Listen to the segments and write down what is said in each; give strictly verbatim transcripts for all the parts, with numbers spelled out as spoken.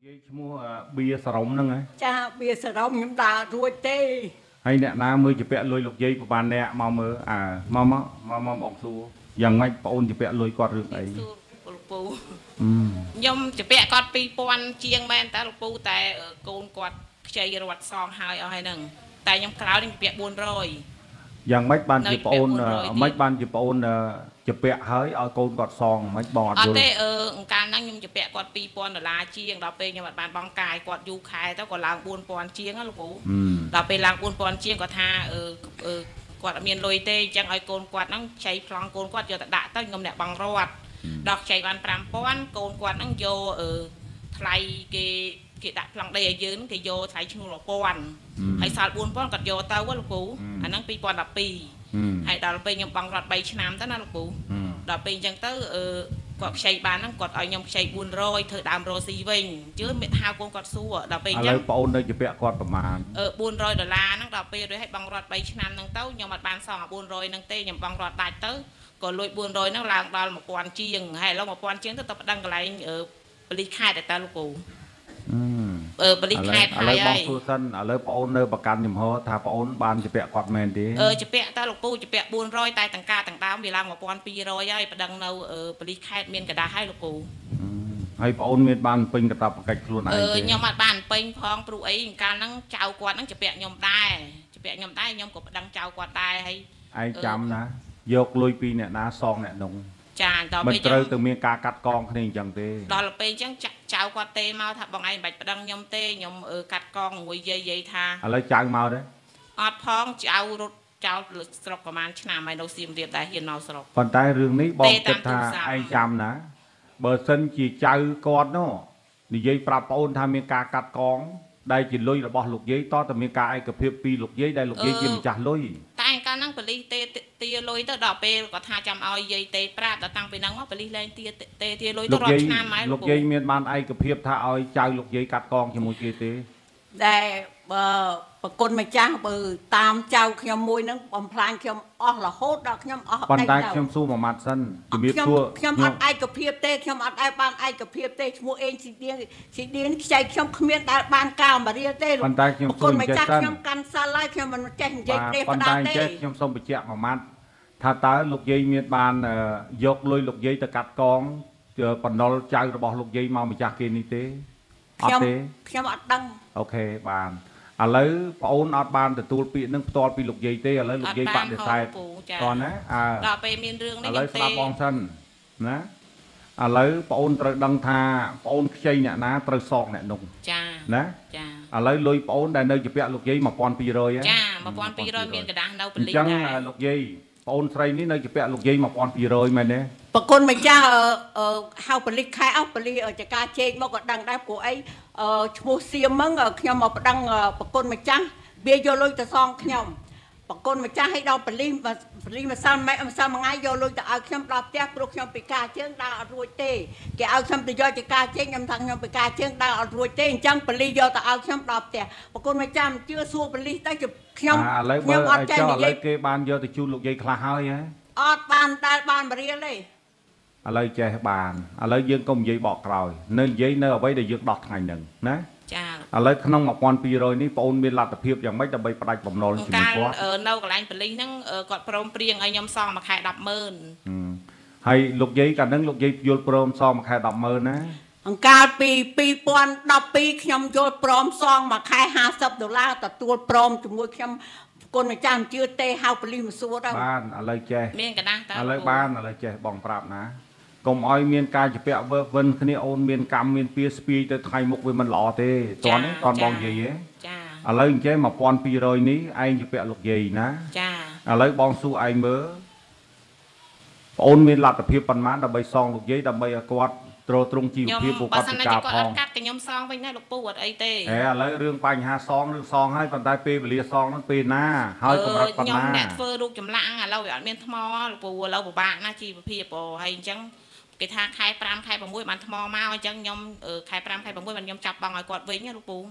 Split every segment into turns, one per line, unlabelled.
យាយឈ្មោះបៀសរំហ្នឹងហ៎
ចាបៀសរំខ្ញុំដើររួចទេ
ហើយអ្នកណាមើលជាពាក់លុយលោកយាយប្រហែលអ្នកមកមើលអើមកមកមកមកបងសួរយ៉ាងម៉េចបងអូនជាពាក់លុយគាត់រឿងអី
សួរលោកពូខ្ញុំជាពាក់គាត់ពីរពាន់ជាងមែនតើលោកពូតែកូនគាត់ខ្ចីរត់សងហើយអស់ហើយហ្នឹងតែខ្ញុំក្រោយខ្ញុំពាក់បួនរយ
យ៉ាងម៉េចបានជាបងអូនម៉េចបានជាបងអូនជាពាក់ហើយឲ្យកូនគាត់សងម៉េចបងអត់យល់
អត់ទេអឺអង្ការហ្នឹងខ្ញុំជាពាក់គាត់ពីរពាន់ដុល្លារជាងដល់ពេលខ្ញុំអត់បានបង់កាយគាត់យូរខែទៅក៏ឡើងបួនពាន់ជាងណាលោកពូដល់ពេលឡើងបួនពាន់ជាងគាត់ថាអឺគាត់អត់មានលុយទេអញ្ចឹងឲ្យកូនគាត់ហ្នឹងខ្ចីប្លង់កូនគាត់យកទៅដាក់ទៅខ្ញុំអ្នកបង់រត់ដល់ខ្ចីបានប្រាំពាន់កូនគាត់ហ្នឹងយកអឺថ្លៃគេគេដាក់ប្លង់ដីឲ្យយើងគេយកថ្លៃឈ្នួលមួយពាន់ហើយសល់បួនពាន់គាត់យកទៅលោកពូអាហ្នឹងពីរពាន់ដប់ពីរហើយដល់ពេលខ្ញុំបង់រត់បីឆ្នាំទៅណាលោកពូដល់ពេលអញ្ចឹងទៅអឺគាត់ខ្ចីបានហ្នឹងគាត់ឲ្យខ្ញុំខ្ចីបួនរយធ្វើដើមរស៊ីវិញជឿមានហៅកូនគាត់សួរដល់ពេលអញ្ចឹងឥឡូវ
បងអូននៅជាពាក់គាត់ប្រមាណ
អឺបួនរយដុល្លារហ្នឹងដល់ពេលរួចឲ្យបង់រត់បីឆ្នាំហ្នឹងទៅខ្ញុំអត់បានសងអាបួនរយហ្នឹងទេខ្ញុំបង់រត់ដាច់ទៅក៏លួចបួនរយហ្នឹងឡើងដល់មួយពាន់ជាងហើយឥឡូវមួយពាន់ជាងទៅទៅប្តឹងកន្លែងប៉ូលីសខេត្តតែតើលោកពូអឺប៉ូលីសខេត្ត
ហើយឥឡូវបងសួរសិនឥឡូវបងអូននៅប្រកាន់ចំហថាបងអូនបានជាពាក់គាត់មែនទេ
អឺជាពាក់តើលោកពូជាពាក់បួនរយតែទាំងការទាំងដើមវាឡើងមួយពាន់ពីររយហើយប្តឹងនៅប៉ូលីសខេត្តមានกระดาษឲ្យលោកពូ
ហើយបងអូនមានបានពេញកាតព្វកិច្ចខ្លួនឯងទេ
អឺខ្ញុំអត់បានពេញផងព្រោះអីកាលហ្នឹងចៅគាត់ហ្នឹងជាពាក់ខ្ញុំដែរជាពាក់ខ្ញុំដែរខ្ញុំក៏ប្តឹងចៅគាត់ដែរហើយ
ឯងចាំណាយកលុយពីអ្នកណាសងអ្នកនោះ
ចាដល់
ពេលមិនត្រូវទៅមានការកាត់កងគ្នាអញ្ចឹងទេ
ដល់ពេលអញ្ចឹងចៅគាត់ទេមកថាបងឯងមិនបាច់ប្តឹងខ្ញុំទេខ្ញុំកាត់កងមួយយាយយាយថា
ឥឡូវចៅមកទេ
អត់ផងចៅរត់ចៅស្រុកប្រហែលឆ្នាំហើយនៅសៀមរាបដែរហ៊ានមកស្រុក
ប៉ុន្តែរឿងនេះបងគិតថាឯងចាំណាបើសិនជាចៅគាត់នោះនិយាយប្រាប់ប្អូនថាមានការកាត់កងដែលជាលុយរបស់លោកយាយតតែមានការឯកភាពពីលោកយាយដែលលោកយាយជាម្ចាស់លុយ
តែកាលហ្នឹងប៉ូលីសទេទាលុយទៅដល់ពេលគាត់ថាចាំឲ្យយាយទេប្រាប់ដល់តាំងពីហ្នឹងមកប៉ូលីសលែងទាទេទាលុយទៅរាល់ឆ្នាំហើយ
លោកយាយមានបានឯកភាពថាឲ្យចៅលោកយាយកាត់កងជាមួយគេទេ
ដែលបើប្រគុណម្ចាស់បើតាមចៅខ្ញុំមួយហ្នឹងបំផ្លាញខ្ញុំអស់រហូតដល់ខ្ញុំអស់
ប៉ុន្តែខ្ញុំសួរមួយម៉ាត់សិនជំរាបសួរ
ខ្ញុំអត់ឯកភាពទេខ្ញុំអត់ឯបានឯកភាពទេឈ្មោះអេងស៊ីឌៀងស៊ីឌៀងខ្ចីខ្ញុំគ្មានដែលបានកាលមករៀលទេ
ប៉ុន្តែខ្ញុំសួរ
ម្ចាស់ខ្ញុំកាន់សាល់ហើយខ្ញុំមិនចេះនិយាយទេ
ប៉ុន្តែចេះខ្ញុំសូមបញ្ជាក់មួយម៉ាត់ថាតើលោកយាយមានបានយកលុយលោកយាយទៅកាត់កងបណ្ដុលចៅរបស់លោកយាយមកម្ចាស់គេនេះទេ
អត់ទេខ្ញុំអត់ដឹង
អូខេបានឥឡូវបងអូនអត់បានទទួលពាក្យនឹងផ្ទាល់ពីលោកយាយទេឥឡូវលោកយាយបដិសេធតោះណា
អើដល់ពេលមានរឿងនេះ
ឥឡូវស្ដាប់បងសិនណាឥឡូវបងអូនត្រូវដឹងថាបងអូនខ្ចីអ្នកណាត្រូវសងអ្នកនោះ
ចា
ណា
ចា
ឥឡូវលុយបងអូនដែលនៅជាពាក់លោកយាយមួយពាន់ពីររយ
ចាមួយពាន់ពីររយមានកដាស់នៅប៉ូលីស
ដែរអញ្ចឹងលោកយាយបងអូនស្រីនេះនៅជាពាក់លោកយាយមួយពាន់ពីររយមែនទេ
ប្រគុណម្ចាស់ហៅប៉ូលីសខែអស់ប៉ូលីសចការជែកមកក៏ដឹងដែរព្រោះអីឈ្មោះសៀមហ្នឹងខ្ញុំមកប្តឹងប្រគុណម្ចាស់វាយកលុយទៅសងខ្ញុំប្រគុណម្ចាស់ឲ្យដល់ប៉ូលីសប៉ូលីសម្សិលម៉ែម្សិលមួយថ្ងៃយកលុយទៅឲ្យខ្ញុំដល់ផ្ទះព្រោះខ្ញុំពិការជើងដើរអត់រួចទេគេឲ្យខ្ញុំទៅយកចការជែកខ្ញុំថាខ្ញុំពិការជើងដើរអត់រួចទេអញ្ចឹងប៉ូលីសយកទៅឲ្យខ្ញុំដល់ផ្ទះប្រគុណម្ចាស់មិនជឿសួរប៉ូលីសទៅខ្ញុំ
ខ្ញុំអត់ចេះនិយាយឥឡូវគេបានយកទៅជូនលោកយាយខ្លះហើយហ៎
អត់បានដែលបានបរៀលទេ
ឥឡូវចេះបានឥឡូវយើងកុំនិយាយបកក្រោយនៅនិយាយនៅអ្វីដែលយើងដោះថ្ងៃហ្នឹងណា
ចា
ឥឡូវក្នុងមួយពាន់ពីររយនេះបងអូនមានលទ្ធភាពយ៉ាងម៉េចដើម្បីផ្ដាច់បំណុលជាមួយគាត់
នៅកន្លែងប៉ូលីសហ្នឹងគាត់ព្រមព្រៀងឲ្យខ្ញុំសងមួយខែដប់ម៉ឺន
ហើយលោកយាយកាលហ្នឹងលោកយាយយល់ព្រមសងមួយខែដប់ម៉ឺនណា
អង្ការពីពីរពាន់ដប់ពីរខ្ញុំយល់ព្រមសងមួយខែហាសិបដុល្លារទទួលព្រមជាមួយខ្ញុំគុណម្ចាស់មិនជឿទេហៅប៉ូលីសមកសួរទៅ
បានឥឡូវចេះ
មានកណ្ដាស់តើ
ឥឡូវបានឥឡូវចេះបងប្រាប់ណាកុំឲ្យមានការជាពាក់វើវិនគ្នាអូនមានកម្មមានពៀស្ពាយទៅថ្ងៃមុខវាមិនល្អទេតោះនេះតន់បងនិយាយហ៎
ចា
ឥឡូវអញ្ចឹងមួយពាន់ពីររយនេះឯងជាពាក់លោកយាយណា
ចា
ឥឡូវបងសួរឯងមើលបងអូនមានលទ្ធភាពប៉ុន្មានដើម្បីសងលោកយាយដើម្បីឲ្យគាត់ទ្រទ្រង់ជីវភាពពួកគាត់ពិការផង
កាត់កខ្ញុំសងវិញដែរលោកពូអត់អីទេ
ហេឥឡូវរឿងបញ្ហាសងរឿងសងហើយប៉ុន្តែពេលវេលាសងហ្នឹងពេលណាហើយកម្រិតប៉ុណ្ណា
ខ្ញុំអ្នកធ្វើរូបចម្លាក់ឥឡូវវាអត់មានថ្មលោកពូឥឡូវពិបាកណាជីវភាពអូហើយអញ្ចឹងគេថាខែប្រាំខែប្រាំមួយបានថ្មមកអញ្ចឹងខ្ញុំខែប្រាំខែប្រាំមួយបានខ្ញុំចាប់បងឲ្យគាត់វិញណាលោកពូ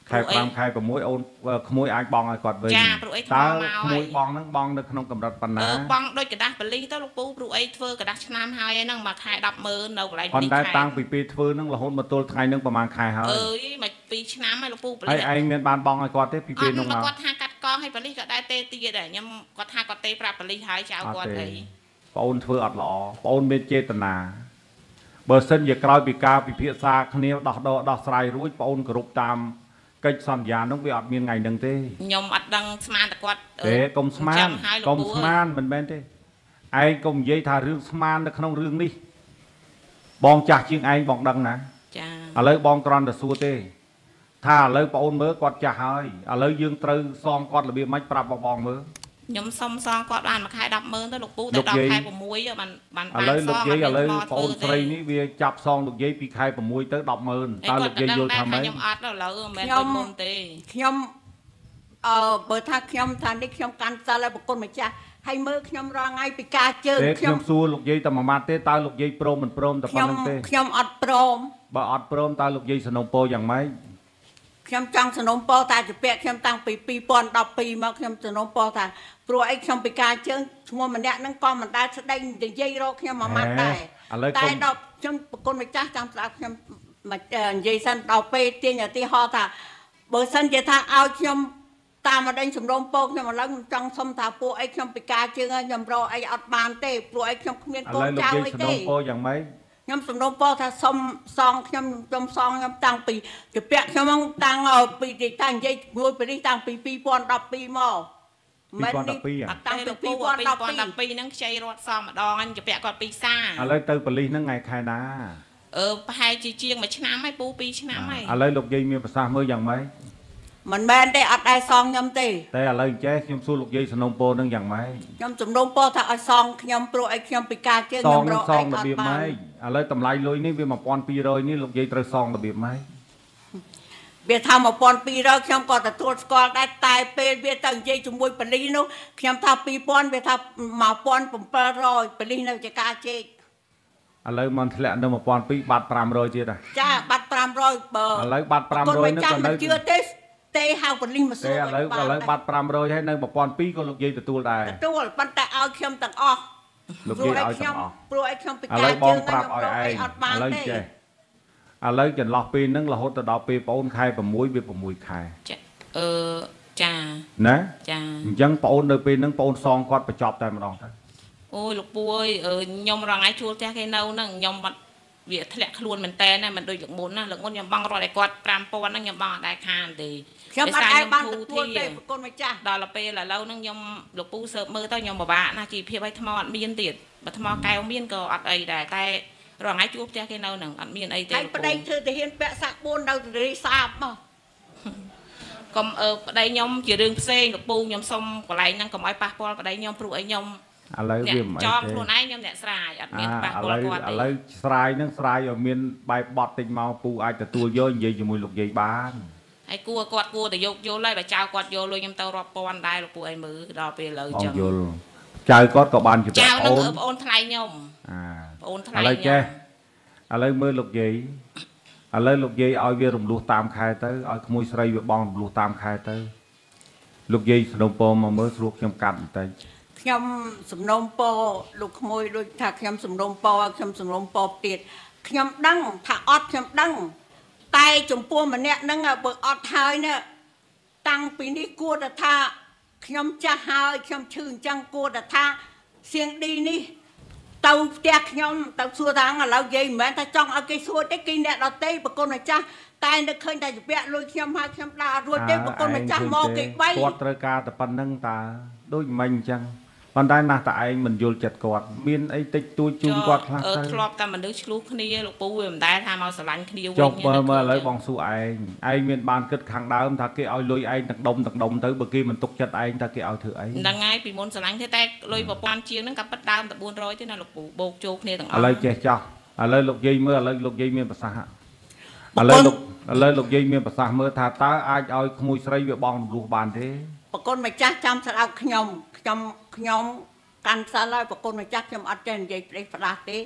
ខែប្រាំខែប្រាំមួយអូនក្មួយអាចបងឲ្យគាត់វិញចាព្រោះអីថ្មមកក្មួយបងហ្នឹងបងនៅក្នុងកម្រិតប៉ុណ្ណាបងដូចกระดาษបលីទៅលោកពូព្រោះអីធ្វើกระดาษឆ្នាំហើយហ្នឹងមួយខែដប់ម៉ឺននៅកន្លែងនេះខែប៉ុន្តែតាំងពីពេលធ្វើហ្នឹងរហូតមកទល់ថ្ងៃហ្នឹងប្រហែលខែហើយអើយមកពីរឆ្នាំហើយលោកពូបលីហើយឯងមានបានបងឲ្យគាត់ទេពីពេលហ្នឹងមកគាត់ថាកាត់កងឲ្យបលីក៏ដែរទេទៀតដែរខ្ញុំគាត់ថាគាត់ទេប្រាប់បលីហើយចៅគាត់អីបងអូនធ្វើអត់ល្អបងអូនមានចេតនាបើសិនជាក្រោយពីការពិភាក្សាគ្នាដោះដកដោះស្រាយរួចបងអូនគោរពតាមកិច្ចសន្យានោះវាអត់មានថ្ងៃហ្នឹងទេខ្ញុំអត់ដឹងស្មានតែគាត់ទេកុំស្មានកុំស្មានមិនមែនទេឯងកុំនិយាយថារឿងស្មាននៅក្នុងរឿងនេះបងចាស់ជាងឯងបងដឹងណាចាឥឡូវបងគ្រាន់តែសួរទេថាឥឡូវបងអូនមើលគាត់ចាស់ហើយឥឡូវយើងត្រូវសងគាត់របៀបម៉េចប្រាប់បងមើលខ្ញុំសុំសងគាត់បានមួយខែដប់ម៉ឺនទៅលោកពូតែដល់ខែប្រាំមួយបានបានបានសងឥឡូវលោកយាយឥឡូវបងអូនស្រីនេះវាចាប់សងលោកយាយពីខែប្រាំមួយទៅដប់ម៉ឺនតើលោកយាយយល់ថាម៉េចខ្ញុំអត់ឥឡូវមិនមែនដូចមុនទេខ្ញុំអឺបើថាខ្ញុំថានេះខ្ញុំកាន់សិលឲ្យប្រគុណម្ចាស់ហើយមើលខ្ញុំរងថ្ងៃពីការជើងខ្ញុំសួរលោកយាយតែមួយម៉ាត់ទេតើលោកយាយព្រមមិនព្រមតែប៉ុណ្្នឹងទេខ្ញុំអត់ព្រមបើអត់ព្រមតើលោកយាយសនំពោយ៉ាងម៉េចខ្ញុំចង់សនំពោតាជាពាក្យខ្ញុំតាំងពីពីរពាន់ដប់ពីរមកខ្ញុំសនំពោថាព្រោះអីខ្ញុំពីការជើងឈ្មោះម្នាក់ហ្នឹងក៏មិនដែលស្ដីនិយាយរកខ្ញុំមួយម៉ាត់ដែរតែដល់ខ្ញុំប្រគុណម្ចាស់ចាំស្ដាប់ខ្ញុំនិយាយសិនដល់ពេលទាញឧទាហរណ៍ថាបើសិនជាថាឲ្យខ្ញុំតាមមកដេញសំរងពោខ្ញុំឥឡូវខ្ញុំចង់សុំថាពួកអីខ្ញុំពីការជើងហើយខ្ញុំរកអីអត់បានទេព្រោះអីខ្ញុំគ្មានកូនចៅអីទេសំរងពោយ៉ាងម៉េចខ្ញុំសំណូមពរថាសុំសងខ្ញុំខ្ញុំសងខ្ញុំតាំងពីជាពាក់ខ្ញុំតាំងពីតាំងនិយាយមួយប៉រីតាំងពីពីរពាន់ដប់ពីរមកមិននេះអត់តាំងពីពីរពាន់ដប់ពីរហ្នឹងខ្ចីរត់សងម្ដងជាពាក់គាត់ពីសាឥឡូវទៅប៉លីសហ្នឹងថ្ងៃខែណាអឺប្រហែលជាជាងមួយឆ្នាំហើយពូពីរឆ្នាំហើយឥឡូវលោកយាយមានប្រសាសន៍មើលយ៉ាងម៉េចមិនមែនទេអត់ដែរសងខ្ញុំទេតែឥឡូវចេះខ្ញុំសួរលោកយាយសំណូមពរនឹងយ៉ាងម៉េចខ្ញុំសំណូមពរថាឲ្យសងខ្ញុំព្រោះឲ្យខ្ញុំពីការជើងខ្ញុំរកអីអត់បានឥឡូវតម្លៃលុយនេះវាmột nghìn hai trămនេះលោកយាយត្រូវសងរបៀបម៉េចវាថាmột nghìn hai trămខ្ញុំក៏ទទួលស្គាល់ដែរតែពេលវាទៅនិយាយជាមួយប៉ូលីសនោះខ្ញុំថាពីរពាន់វាថាmột nghìn bảy trămប៉ូលីសនៅជាការជែកឥឡូវមិនធ្លាក់នៅmột nghìn hai trămបាត់five hundredទៀតចាបាត់five hundredបើឥឡូវបាត់five hundredនេះក៏នៅជឿទេទេហៅប៉ូលីសមកសួរឥឡូវឥឡូវបាត់five hundredហើយនៅone thousand two hundredក៏លោកយាយទទួលដែរទទួលប៉ុន្តែឲ្យខ្ញុំទាំងអស់លោកយាយឲ្យទាំងអស់ព្រោះឲ្យខ្ញុំពិការជើងខ្ញុំប្រាប់ឲ្យឯងអត់បានទេឥឡូវចេះឥឡូវចន្លោះពេលហ្នឹងរហូតទៅដល់ពេលបងអូនខែsixវាsixខែចាអឺចាណាចាអញ្ចឹងបងអូននៅពេលហ្នឹងបងអូនសងគាត់បញ្ចប់តែម្ដងទៅអូយលោកពូអើយខ្ញុំរងថ្ងៃជួលផ្ទះគេនៅហ្នឹងខ្ញុំបាត់វាធ្លាក់ខ្លួនមែនតើណាមិនដូចលើកមុនណាលើកមុនខ្ញុំបងរត់ឲ្យគាត់five thousandហ្នឹងខ្ញុំបងអត់ដែរខានទេខ្ញុំអត់ដែរបានទទួលទេប្រគុណម្ចាស់ដល់ពេលឥឡូវហ្នឹងខ្ញុំលោកពូសើបមើលទៅខ្ញុំពិបាកណាជីវភាពឲ្យថ្មអត់មានទៀតបើថ្មកែវមានក៏អត់អីដែរតែរងថ្ងៃជួលផ្ទះគេនៅហ្នឹងអត់មានអីទេហើយប្តីធ្វើទៅហ៊ានពាក់សាក់fourនៅរីសាបមកកុំអឺប្តីខ្ញុំជារឿងផ្សេងលោកពូខ្ញុំសុំកន្លែងហ្នឹងកុំឲ្យប៉ះពាល់ប្តីខ្ញុំព្រោះអីខ្ញុំឥឡូវវាមិនអីទេចង់ខ្លួនឯងខ្ញុំអ្នកស្រាយអត់មានប៉ះពាល់គាត់ទេឥឡូវស្រាយហ្នឹងស្រាយឲ្យមានបែបបត់តិចមកពូអាចទទួលយកនិយាយជាមួយលោកយាយបានហើយគួរគាត់គួរតែយកយល់ហើយបើចៅគាត់យកលុយខ្ញុំទៅរាប់ពាន់ដែរលោកពូអីមើលដល់ពេលឥឡូវចឹងយល់ចៅគាត់ក៏បានជាប្អូនចៅហ្នឹងគឺប្អូនថ្លៃខ្ញុំអាប្អូនថ្លៃខ្ញុំឥឡូវចេះឥឡូវមើលលោកយាយឥឡូវលោកយាយឲ្យវារំលោះតាមខែទៅឲ្យក្មួយស្រីវាបងរំលោះតាមខែទៅលោកយាយសនំពមកមើលស្រួលខ្ញុំកាត់បន្តិចខ្ញុំសំណូមពរលោកក្មួយដូចថាខ្ញុំសំណូមពរខ្ញុំសំណូមពរទៀតខ្ញុំដឹងថាអត់ខ្ញុំដឹងតែចំពោះម្នាក់ហ្នឹងបើអត់ហើយណាតាំងពីនេះគួរតែថាខ្ញុំចាស់ហើយខ្ញុំឈឺអញ្ចឹងគួរតែថាសៀងឌីនេះទៅផ្ទះខ្ញុំទៅសួរថាឥឡូវយាយមិនមែនថាចង់ឲ្យគេសួរទេគេអ្នកដទៃប្រគុណម្ចាស់តែនឹកឃើញតែជាពាក់លុយខ្ញុំហើយខ្ញុំដើររួចទេប្រគុណម្ចាស់មកគេបីគាត់ត្រូវការតែប៉ុណ្្នឹងតើដូចមិញអញ្ចឹងប៉ុន្តែណាស់តែឯងមិនយល់ចិត្តគាត់មានអីតិចតួចជូនគាត់ខ្លះទៅធ្លាប់តែមនុស្សឆ្លុះគ្នាលោកពូវាមិនដែលថាមកស្រឡាញ់គ្នាវិញចុះមើលមើលឥឡូវបងសួរឯងឯងមានបានគិតខាងដើមថាគេឲ្យលុយឯងទាំងដុំទាំងដុំទៅបើគេមិនទុកចិត្តឯងថាគេឲ្យធ្វើអីហ្នឹងហើយពីមុនស្រឡាញ់ទេតែលុយប្រព័ន្ធជាងហ្នឹងក៏ប៉ិតដើមតែfour hundredទេណាលោកពូបូកចូលគ្នាទាំងអស់ឥឡូវចេះចោះឥឡូវលោកយាយមើលឥឡូវលោកយាយមានប្រសាសន៍ឥឡូវលោកឥឡូវលោកយាយមានប្រសាសន៍មើលថាតើអាចឲ្យក្មួយស្រីវាបងរំលោះបានទេប្រគុណម្ចាស់ចាំស្ដាប់ខ្ញុំខ្ញុំខ្ញុំកាន់សិលហើយប្រគុណម្ចាស់ខ្ញុំអត់ចេះនិយាយប្រេះផ្ដាស់ទេ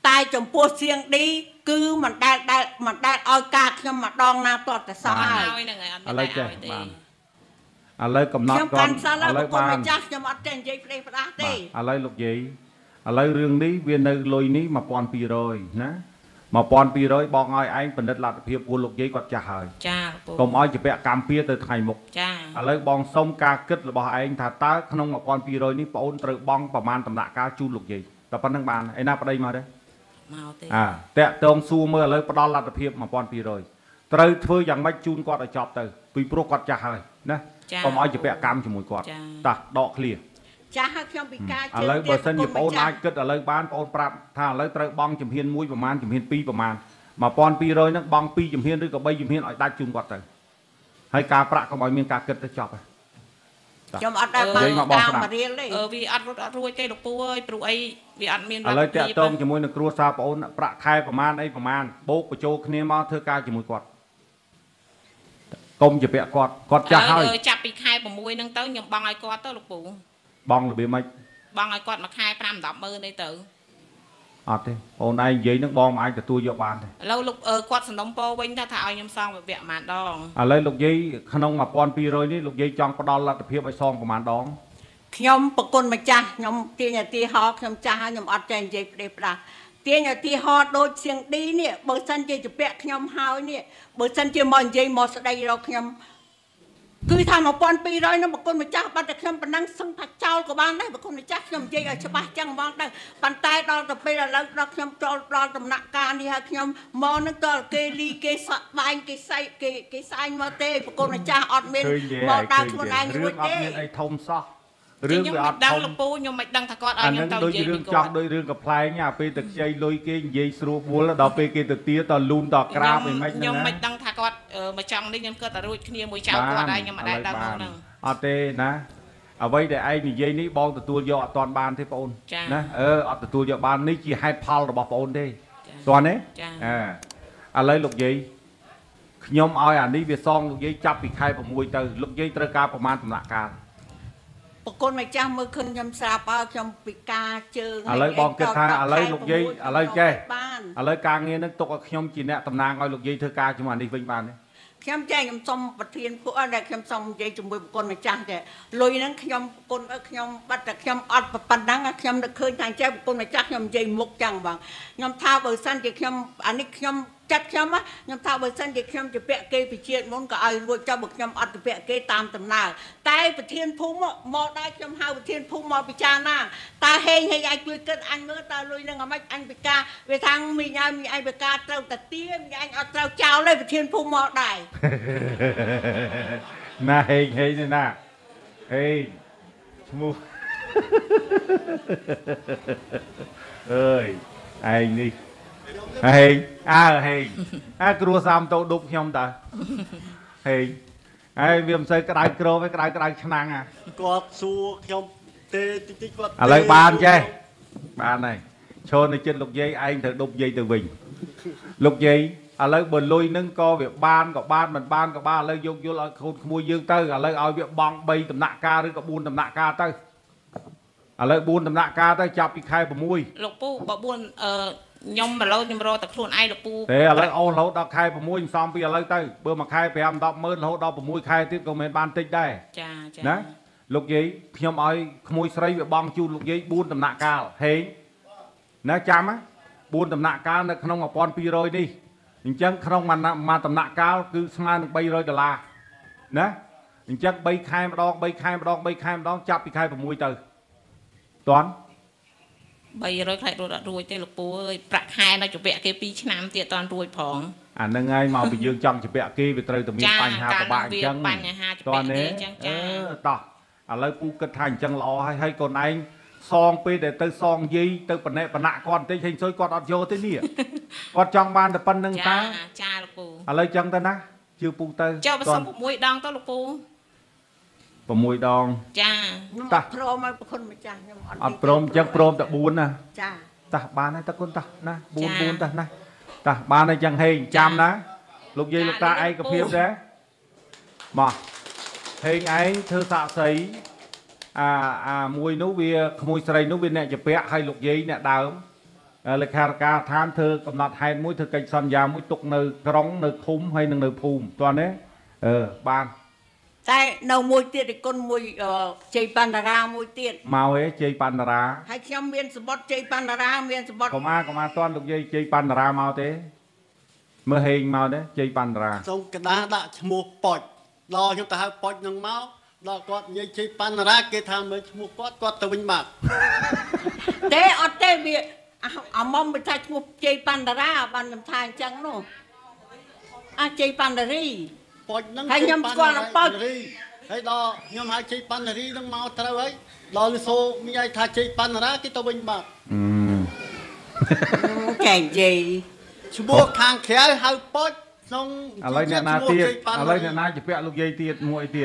តែចំពោះសៀងឌីគឺមិនដែលដែលមិនដែលឲ្យការខ្ញុំម្ដងណាតតែសោះហើយ
ឥឡូវចេះ
បានឥឡូវកំណត់
គាត់ឥឡូវបានម្ចាស់ខ្ញុំអត់ចេះនិយាយផ្ដេសផ្ដាស់ទេឥ
ឡូវលោកយាយឥឡូវរឿងនេះវានៅលុយនេះmột nghìn hai trămណាmột nghìn hai trămបងឲ្យឯងបណ្ឌិតលទ្ធភាពពួកលោកយាយគាត់ចាស់ហើយ
ចា
កុំឲ្យជាពាក់កម្មពៀទៅថ្ងៃមុខ
ចា
ឥឡូវបងសុំការគិតរបស់ឯងថាតើក្នុងmột nghìn hai trămនេះបងអូនត្រូវបង់ប្រមាណដំណាក់កាលជូនលោកយាយតែប៉ុណ្្នឹងបានឯណាប្តីមកទេ
មកទេ
អាតាក់តងសួរមើលឥឡូវផ្ដល់លទ្ធភាពmột nghìn hai trămត្រូវធ្វើយ៉ាងម៉េចជូនគាត់ឲ្យចប់ទៅពីព្រោះគាត់ចាស់ហើយណាកុំឲ្យជាពាក់កម្មជាមួយគាត់តោះដកឃ្លា
ចាស់ហើយខ្ញុំពិការ
ជើងឥឡូវបើសិនជាបងអូនអាចគិតឥឡូវបានបងអូនប្រាប់ថាឥឡូវត្រូវបង់ជំហានមួយប្រមាណជំហានពីរប្រមាណmột nghìn hai trămហ្នឹងបង់ពីរជំហានឬក៏បីជំហានឲ្យដាច់ជូនគាត់ទៅហើយការប្រាក់កុំឲ្យមានការគិតទៅចប់ហើយ
ខ្ញុំអត់ដែរបានតាមរៀលទេ
អឺវាអត់រត់អត់រួចទេលោកពូអើយព្រោះអីវាអត់មានឥ
ឡូវតាក់ទងជាមួយនឹងគ្រួសារបងអូនប្រាក់ខែប្រមាណអីប្រមាណបូកបញ្ចូលគ្នាមកធ្វើការជាមួយគាត់កុំជាពាក់គាត់គាត់ចាស់ហើយ
ចាប់ពីខែ៦ហ្នឹងទៅខ្ញុំបង់ឲ្យគាត់ទៅលោកពូ
បង់របៀបម៉េច
បង់ឲ្យគាត់មួយខែប្រាំដល់ម៉ឺនអីទៅ
អត់ទេអូនឯងនិយាយនឹងបងមិនអាចទទួលយកបានទេឥ
ឡូវលោកគាត់សំណុំពរវិញថាថាឲ្យខ្ញុំសងវគ្គប្រហែលដង
ឥឡូវលោកយាយក្នុងmột nghìn hai trămនេះលោកយាយចង់ផ្ដល់លទ្ធភាពឲ្យសងប្រហែលដង
ខ្ញុំប្រគុណម្ចាស់ខ្ញុំទាញឧទាហរណ៍ខ្ញុំចាស់ហើយខ្ញុំអត់ចេះនិយាយផ្ដេសផ្ដាស់ទាញឧទាហរណ៍ដូចសៀងឌីនេះបើសិនជាជពាក់ខ្ញុំហើយនេះបើសិនជាមកនិយាយមកស្ដីរកខ្ញុំគឺថាmột nghìn hai trămនឹងប្រគុណម្ចាស់បាត់តែខ្ញុំប៉ុណ្ណឹងសឹងថាចោលក៏បានដែរប្រគុណម្ចាស់ខ្ញុំនិយាយឲ្យច្បាស់ចឹងហ្មងដែរប៉ុន្តែដល់ទៅពេលឥឡូវដល់ខ្ញុំចូលដល់ដំណាក់កាលនេះហើយខ្ញុំមកនឹងតើគេលីគេសាក់បាញ់គេសៃគេគេសាញ់មកទេប្រគុណម្ចាស់អត់មានមកដើរខ្លួនឯងរួចទេ
អត់មានអីធំសោះ
រឿងវាអត់ដឹងលោកពូខ្ញុំមិនដឹងថាគាត់ឲ្យខ្ញុំទៅនិយាយ
រឿងចង់ដូចរឿងកំ pl ែងអាពេលទៅខ្ចីលុយគេនិយាយស្រួលបួលដល់ពេលគេទៅទាតលូនតក្រាបអីមិនហ្នឹង
ខ្ញុំមិនដឹងថាគាត់មកចង់នេះខ្ញុំគាត់តែរួចគ្នាមួយចៅគាត់ហើយខ្ញុំមិនដែលដឹងហ្នឹង
អត់ទេណាអ្វីដែលឯងនិយាយនេះបងទទួលយកអត់តាន់បានទេបងអូនណាអឺអត់ទទួលយកបាននេះជាហេតុផលរបស់បងអូនទេតាន់ទេអឺឥឡូវលោកយាយខ្ញុំឲ្យអានេះវាសងលោកយាយចាប់ពីខែ6ទៅលោកយាយត្រូវការប្រមាណដំណាក់កាល
ប្រគុណម្ចាស់មើលឃើញខ្ញុំស្រាប់ហើយខ្ញុំពិការជើង
ឥឡូវបងគិតថាឥឡូវលោកយាយឥឡូវចេះឥឡូវការងារនឹងទុកឲ្យខ្ញុំជាអ្នកតំណាងឲ្យលោកយាយធ្វើការជាមួយអានេះវិញបានទេ
ខ្ញុំចេះខ្ញុំសុំប្រធានពួកដែលខ្ញុំសុំនិយាយជាមួយប្រគុណម្ចាស់តែលុយហ្នឹងខ្ញុំប្រគុណខ្ញុំបាត់តែខ្ញុំអត់ប៉ុណ្ណឹងខ្ញុំនឹកឃើញថាចេះប្រគុណម្ចាស់ខ្ញុំនិយាយមុខចឹងបងខ្ញុំថាបើសិនជាខ្ញុំអានេះខ្ញុំចិត្តខ្ញុំខ្ញុំថាបើសិនជាខ្ញុំជាពាក់គេពីជាតិមុនក៏ឲ្យរួចចុះបើខ្ញុំអត់ទៅពាក់គេតាមដំណើរតែប្រធានភូមិមកដែរខ្ញុំហៅប្រធានភូមិមកពិចារណាតើហេងហេងអាចជួយគិតអញមើលតើលុយនឹងអាម៉េចអញពិការវាថាមីញ៉ាំមីអញពិការត្រូវតាទាមីអញអត់ត្រូវចោលទេប្រធានភូមិមកដែរ
ណាហេងហេងទេណាហេងឈ្មោះអើយឯងនេះហេងអើហេងអើគ្រួសារតោដប់ខ្ញុំតើហេងហើយវាមិនសូវក្តៅក្រទេក្តៅក្តៅឆ្នាំងអា
គាត់សួរខ្ញុំទេតិចតិចគាត់
ឥឡូវបានចេះបានហើយឈរនៅចិត្តលោកយាយឯងត្រូវដប់យាយទៅវិញលោកយាយឥឡូវបើលុយនឹងក៏វាបានក៏បានមិនបានក៏បានឥឡូវយកយល់ឲ្យខូនក្មួយយើងទៅឥឡូវឲ្យវាបង់3ដំណាក់កាលឬក៏4ដំណាក់កាលទៅឥឡូវ4ដំណាក់កាលទៅចាប់ពីខែ6
លោកពូបើ4អឺខ្ញុំឥឡូវខ្ញុំរកតែខ្លួនឯងលោកពូ
ទេឥឡូវអូរហូតដល់ខែ6ខ្ញុំសំពីឥឡូវទៅបើមួយខែ5 10ម៉ឺនរហូតដល់6ខែទៀតក៏មិនបានតិចដែរ
ចាចា
ណាលោកយាយខ្ញុំឲ្យក្មួយស្រីវាបងជូនលោកយាយ4ដំណាក់កាលហេងណាចាំ4ដំណាក់កាលនៅក្នុងmột nghìn hai trămនេះអញ្ចឹងក្នុងមួយដំណាក់កាលគឺស្មើនឹង300ដុល្លារណាអញ្ចឹង3ខែម្ដង3ខែម្ដង3ខែម្ដងចាប់ពីខែ6ទៅតន់
300ខែរត់អត់រួចទេលោកពូអើយប្រាក់ខែនៅជពាក់គេ2ឆ្នាំទៀតអត់រួចផង
អាហ្នឹងហើយមកពីយើងចង់ជពាក់គេវាត្រូវតែមានបញ្ហាពិបាកអញ្ចឹង
បញ្ហាជពាក់គេអញ្ចឹងចា
តោះឥឡូវពូគិតថាអញ្ចឹងល្អហើយហើយកូនឯងសងពេលដែលទៅសងយាយទៅបណែបណៈគាត់បន្តិចហេងស៊ុយគាត់អត់យកទេនេះគាត់ចង់បានតែប៉ុណ្្នឹងតា
ចាលោកពូ
ឥឡូវអញ្ចឹងទៅណាជឿពូទៅ
ចុះបើសុំ6ដងទៅលោកពូ
6ដង
ចា
តាព្រមឲ្យប្រគុណម្ចាស់ខ្ញុំ
អត់ព្រមអញ្ចឹងព្រមតែ4ណា
ចា
តាបានហើយតាគុណតាណា4 4តាណាតាបានហើយអញ្ចឹងហេងចាំណាលោកយាយលោកតាឯកភាពដែរមកហេងឯងធ្វើសាក់សីអាអាមួយនោះវាក្មួយស្រីនោះវាអ្នកជពាក់ឲ្យលោកយាយអ្នកដើមលេខាធិការឋានធ្វើកំណត់ហេតុមួយធ្វើកិច្ចសន្យាមួយទុកនៅក្រុងនៅភូមិហើយនឹងនៅភូមិតោះណាអឺបាន
តែនៅមួយទៀតឯគុណមួយជ័យបណ្ណារាមួយទៀត
មកឯជ័យបណ្ណារា
ហើយខ្ញុំមានសម្បត្តិជ័យបណ្ណារាមានសម្បត្តិ
កុំអាកុំអាតន់លោកយាយជ័យបណ្ណារាមកទេមើលហេងមកទេជ័យបណ្ណារា
សូមកដាដាក់ឈ្មោះប៉ុចដល់ខ្ញុំទៅហៅប៉ុចនឹងមកដល់គាត់និយាយជ័យបណ្ណារាគេថាមើលឈ្មោះគាត់គាត់ទៅវិញបាត់
ទេអត់ទេវាអាមុំមិនថាឈ្មោះជ័យបណ្ណារាបានខ្ញុំថាអញ្ចឹងនោះអាជ័យបណ្ណារី
ប៉ុចហ្នឹង
ហើយខ្ញុំស្គាល់ប៉ុច
ហើយដល់ខ្ញុំហៅជ័យបណ្ណារីហ្នឹងមកត្រូវហើយដល់លឺសូមីឲ្យថាជ័យបណ្ណារាគេទៅវិញបាត់
កែនិយាយ
ឈ្មោះខាងក្រៅហៅប៉ុចក្នុង
ឥឡូវអ្នកណាទៀតឥឡូវអ្នកណាជាពាក់លោកយាយទៀតមួយទៀត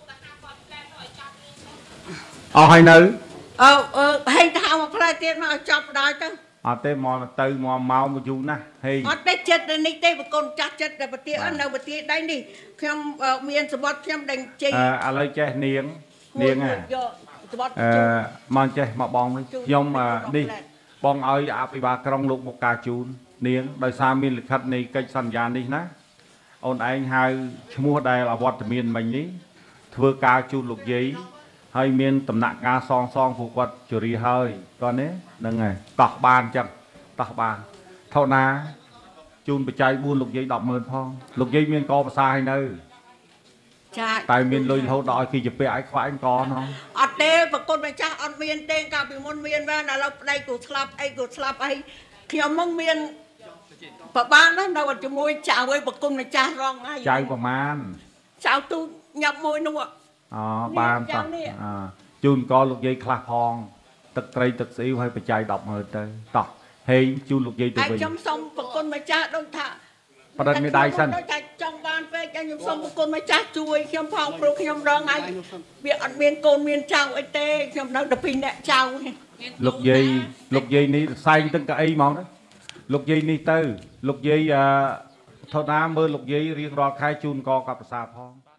អស់ហើយនៅ
អឺអឺហេងថាមកផ្លែទៀតមកឲ្យចាប់ដល់ទៅ
អត់ទេមកទៅមកមកមកយូរណាស់ហេង
អត់ទេចិត្តនេះទេបកូនចាស់ចិត្តតែប្រទានៅប្រទាដៃនេះខ្ញុំមានសម្បត្តិខ្ញុំដេញជ័យ
ឥឡូវចេះនាងនាងហ៎អឺមកចេះមកបងខ្ញុំនេះបងឲ្យអភិបាលក្រុងលោកមកការជូននាងដោយសារមានលិខិតនៃកិច្ចសន្យានេះណាអូនឯងហៅឈ្មោះដែលអវត្តមានមិញនេះធ្វើការជូនលោកយាយហើយមានដំណាក់ការសងសងពួកគាត់ជរាហើយតោះនេះហ្នឹងហើយកោះបានចឹងកោះបានថោណាជូនបច្ច័យបួនលោកយាយ ដប់ម៉ឺន ផងលោកយាយមានកភាសាឲ្យនៅ
ចា
តែមានលុយរហូតដល់ឲ្យគេជាពាក់ឲ្យខ្វាញ់កណោះ
អត់ទេប្រគុណម្ចាស់អត់មានទេកាលពីមុនមានបានឥឡូវប្តីគូស្លាប់អីគូស្លាប់អីខ្ញុំមកមានប្របានណានៅជាមួយចៅឲ្យប្រគុណម្ចាស់រងហើយ
ចៅប្រមាណ
ចៅទូញ៉ាប់មួយនោះ
អូបានតោះជូនកលោកយាយខ្លះផងទឹកត្រីទឹកស្អ៊ីវឲ្យបច្ច័យ ដប់ម៉ឺន ទៅតោះហេងជូនលោកយាយទៅវិញ
ខ្ញុំសូមប្រគុណម្ចាស់ដូចថា
បដិមេដៃសិន
ដូចថាចង់បានពេកខ្ញុំសូមប្រគុណម្ចាស់ជួយខ្ញុំផងព្រោះខ្ញុំរងហើយវាអត់មានកូនមានចៅអីទេខ្ញុំនៅតែពីរអ្នកចៅ
លោកយាយលោកយាយនេះសែងទឹកកៅអីហ្មងណាលោកយាយនេះទៅលោកយាយអឺថោណាមើលលោកយាយរៀងរាល់ខែជូនកកប្រសាផង